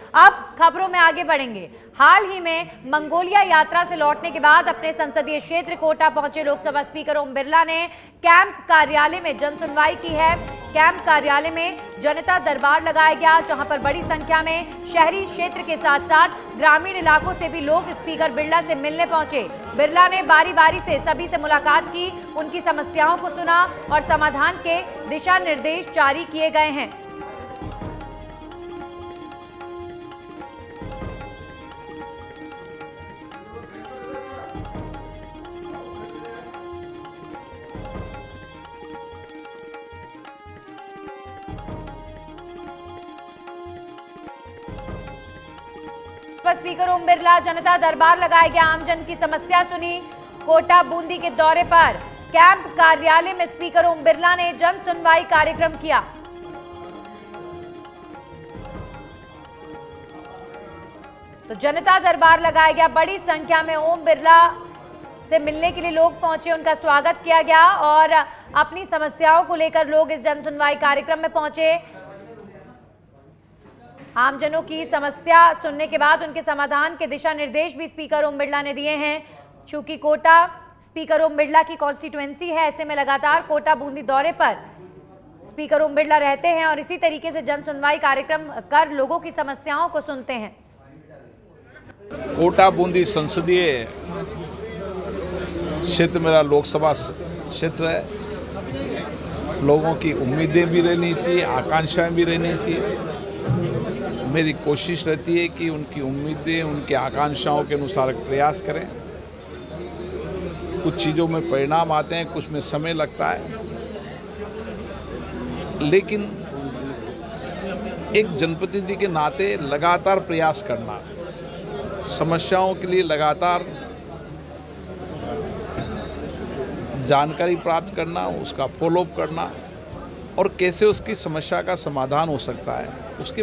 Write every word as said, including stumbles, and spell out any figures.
अब खबरों में आगे बढ़ेंगे। हाल ही में मंगोलिया यात्रा से लौटने के बाद अपने संसदीय क्षेत्र कोटा पहुंचे लोकसभा स्पीकर ओम बिरला ने कैंप कार्यालय में जन सुनवाई की है। कैंप कार्यालय में जनता दरबार लगाया गया, जहां पर बड़ी संख्या में शहरी क्षेत्र के साथ साथ ग्रामीण इलाकों से भी लोग स्पीकर बिरला से मिलने पहुंचे। बिरला ने बारी बारी से सभी से मुलाकात की, उनकी समस्याओं को सुना और समाधान के दिशा निर्देश जारी किए गए हैं। स्पीकर ओम बिरला जनता दरबार लगाया गया, आमजन की समस्या सुनी। कोटा बूंदी के दौरे पर कैंप कार्यालय में स्पीकर ओम बिरला ने जन सुनवाई कार्यक्रम किया। तो जनता दरबार लगाया गया, बड़ी संख्या में ओम बिरला से मिलने के लिए लोग पहुंचे, उनका स्वागत किया गया और अपनी समस्याओं को लेकर लोग इस जन सुनवाई कार्यक्रम में पहुंचे। आमजनों की समस्या सुनने के बाद उनके समाधान के दिशा निर्देश भी स्पीकर ओम बिरला ने दिए हैं। चूंकि कोटा स्पीकर ओम बिरला की कॉन्स्टिट्यूएंसी है, ऐसे में लगातार कोटा बूंदी दौरे पर स्पीकर ओम बिरला रहते हैं और इसी तरीके से जन सुनवाई कार्यक्रम कर लोगों की समस्याओं को सुनते हैं। कोटा बूंदी संसदीय क्षेत्र मेरा लोकसभा क्षेत्र है। लोगों की उम्मीदें भी रहनी चाहिए, आकांक्षाएं भी रहनी चाहिए। मेरी कोशिश रहती है कि उनकी उम्मीदें, उनकी आकांक्षाओं के अनुसार प्रयास करें। कुछ चीज़ों में परिणाम आते हैं, कुछ में समय लगता है, लेकिन एक जनप्रतिनिधि के नाते लगातार प्रयास करना, समस्याओं के लिए लगातार जानकारी प्राप्त करना, उसका फॉलोअप करना और कैसे उसकी समस्या का समाधान हो सकता है, उसके